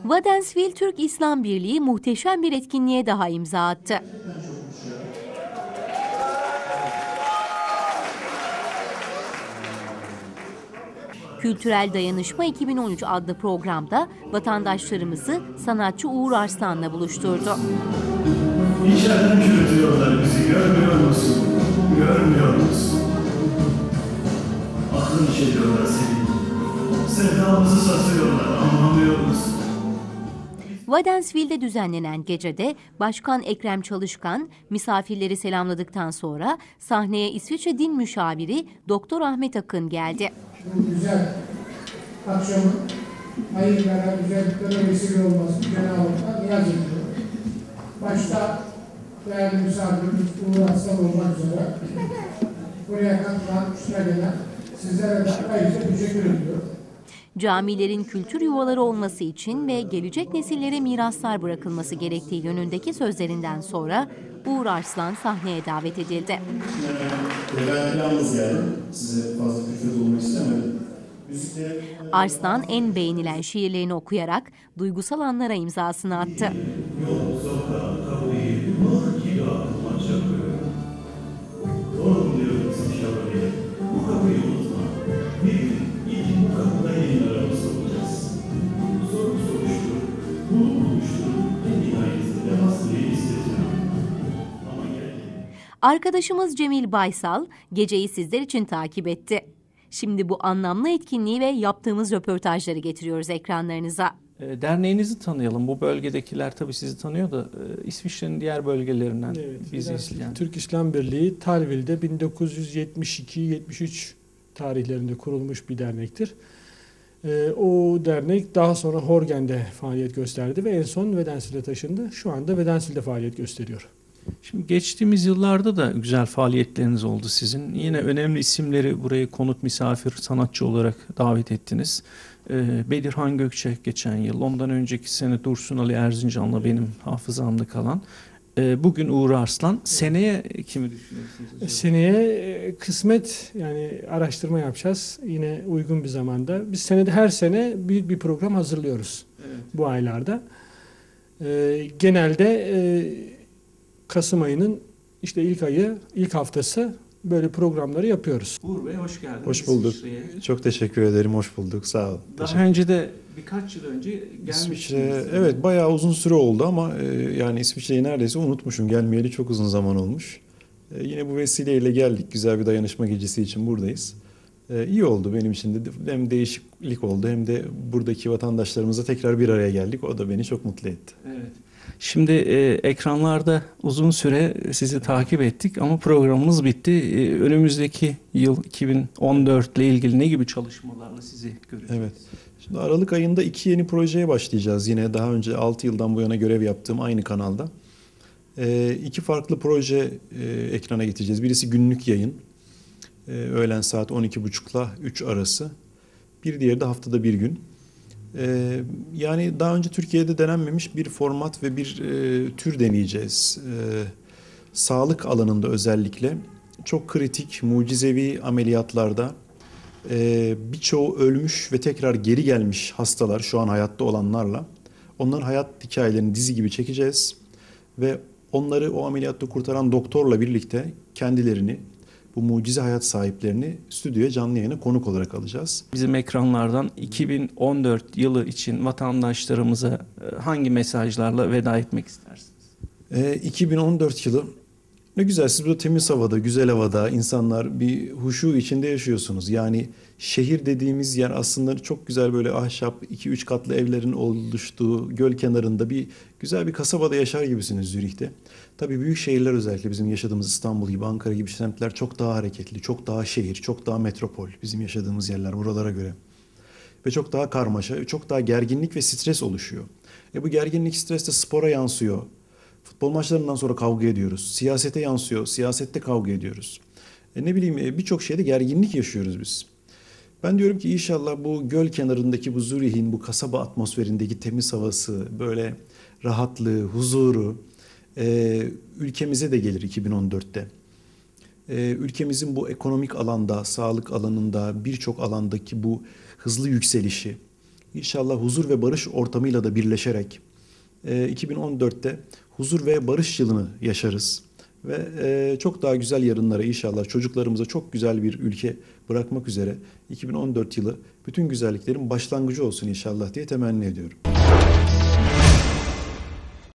Wädenswil Türk İslam Birliği muhteşem bir etkinliğe daha imza attı. Kültürel Dayanışma 2013 adlı programda vatandaşlarımızı sanatçı Uğur Arslan'la buluşturdu. İçeriden çürütüyorlar bizi, görmüyor musun? Görmüyor musun? Aklını çeliyorlar senin. Sevdamızı satıyorlar, anlamıyor musun? Wädenswil'de düzenlenen gecede Başkan Ekrem Çalışkan misafirleri selamladıktan sonra sahneye İsviçre Din Müşaviri Doktor Ahmet Akın geldi. Bu güzel akşamın hayırlara, güzelliklere vesile olmasını Cenab-ı Hak'tan niyaz ediyorum. Başta değerli misafirimiz Uğur Arslan olmak üzere buraya katılan, işine gelen sizlere de ayrıca teşekkür ediyorum. Camilerin kültür yuvaları olması için ve gelecek nesillere miraslar bırakılması gerektiği yönündeki sözlerinden sonra Uğur Arslan sahneye davet edildi. Ben yalnız geldim. Size fazla külfet olmak istemedim. Arslan en beğenilen şiirlerini okuyarak duygusal anlara imzasını attı. Yol, sokağa, kapıyı, nur gibi aklıma çakıyor. Oğlum diyorum şöyle, bu kapıyı unutma. Bir gün ilk bu kapıda yayınlara olacağız. Soru soruştur, bulmuştur, en nihayetinde hastayı isteyeceğim. Ama gel. Arkadaşımız Cemil Baysal geceyi sizler için takip etti. Şimdi bu anlamlı etkinliği ve yaptığımız röportajları getiriyoruz ekranlarınıza. Derneğinizi tanıyalım. Bu bölgedekiler tabii sizi tanıyor da İsviçre'nin diğer bölgelerinden bizi izleyen. Türk İslam Birliği Talvil'de 1972-73 tarihlerinde kurulmuş bir dernektir. O dernek daha sonra Horgen'de faaliyet gösterdi ve en son Wädenswil'e taşındı. Şu anda Wädenswil'de faaliyet gösteriyor. Şimdi geçtiğimiz yıllarda da güzel faaliyetleriniz oldu sizin. Yine önemli isimleri buraya konuk misafir sanatçı olarak davet ettiniz. Bedirhan Gökçek geçen yıl, ondan önceki sene Dursun Ali Erzincan'la benim hafızamda kalan. Bugün Uğur Arslan. Seneye kimi düşünüyorsunuz? Seneye kısmet, yani araştırma yapacağız yine uygun bir zamanda. Biz her sene büyük bir program hazırlıyoruz, evet, bu aylarda. Genelde Kasım ayının işte ilk haftası böyle programları yapıyoruz. Uğur Bey hoş geldiniz. Hoş bulduk. Çok teşekkür ederim. Hoş bulduk. Sağ olun. Daha önce de birkaç yıl önce gelmiştiniz. İsviçre, evet, bayağı uzun süre oldu ama yani İsviçre'yi neredeyse unutmuşum. Gelmeyeli çok uzun zaman olmuş. Yine bu vesileyle geldik. Güzel bir dayanışma gecesi için buradayız. İyi oldu benim için de. Hem değişiklik oldu hem de buradaki vatandaşlarımızla tekrar bir araya geldik. O da beni çok mutlu etti. Evet. Şimdi ekranlarda uzun süre sizi takip ettik ama programımız bitti. Önümüzdeki yıl 2014 ile ilgili ne gibi çalışmalarla sizi göreceğiz? Evet. Şimdi Aralık ayında 2 yeni projeye başlayacağız. Yine daha önce 6 yıldan bu yana görev yaptığım aynı kanalda. 2 farklı proje ekrana getireceğiz. Birisi günlük yayın. Öğlen saat 12.30 ile 3 arası. Bir diğeri de haftada bir gün. Yani daha önce Türkiye'de denenmemiş bir format ve bir tür deneyeceğiz. Sağlık alanında özellikle çok kritik, mucizevi ameliyatlarda birçoğu ölmüş ve tekrar geri gelmiş hastalar, şu an hayatta olanlarla onların hayat hikayelerini dizi gibi çekeceğiz. Ve onları o ameliyatta kurtaran doktorla birlikte kendilerini, bu mucize hayat sahiplerini stüdyoya canlı yayına konuk olarak alacağız. Bizim ekranlardan 2014 yılı için vatandaşlarımıza hangi mesajlarla veda etmek istersiniz? 2014 yılı ne güzel, siz burada temiz havada, güzel havada insanlar bir huşu içinde yaşıyorsunuz. Yani şehir dediğimiz yer aslında çok güzel böyle ahşap 2-3 katlı evlerin oluştuğu göl kenarında güzel bir kasabada yaşar gibisiniz Zürih'te. Tabii büyük şehirler, özellikle bizim yaşadığımız İstanbul gibi, Ankara gibi semtler çok daha hareketli, çok daha şehir, çok daha metropol bizim yaşadığımız yerler buralara göre. Ve çok daha karmaşa, çok daha gerginlik ve stres oluşuyor. Bu gerginlik, stres de spora yansıyor. Futbol maçlarından sonra kavga ediyoruz. Siyasete yansıyor, siyasette kavga ediyoruz. Ne bileyim, birçok şeyde gerginlik yaşıyoruz biz. Ben diyorum ki inşallah bu göl kenarındaki bu Zürih'in bu kasaba atmosferindeki temiz havası, böyle rahatlığı, huzuru ülkemize de gelir 2014'te. Ülkemizin bu ekonomik alanda, sağlık alanında, birçok alandaki bu hızlı yükselişi İnşallah huzur ve barış ortamıyla da birleşerek 2014'te huzur ve barış yılını yaşarız. Ve çok daha güzel yarınlara inşallah çocuklarımıza çok güzel bir ülke bırakmak üzere 2014 yılı bütün güzelliklerin başlangıcı olsun inşallah diye temenni ediyorum.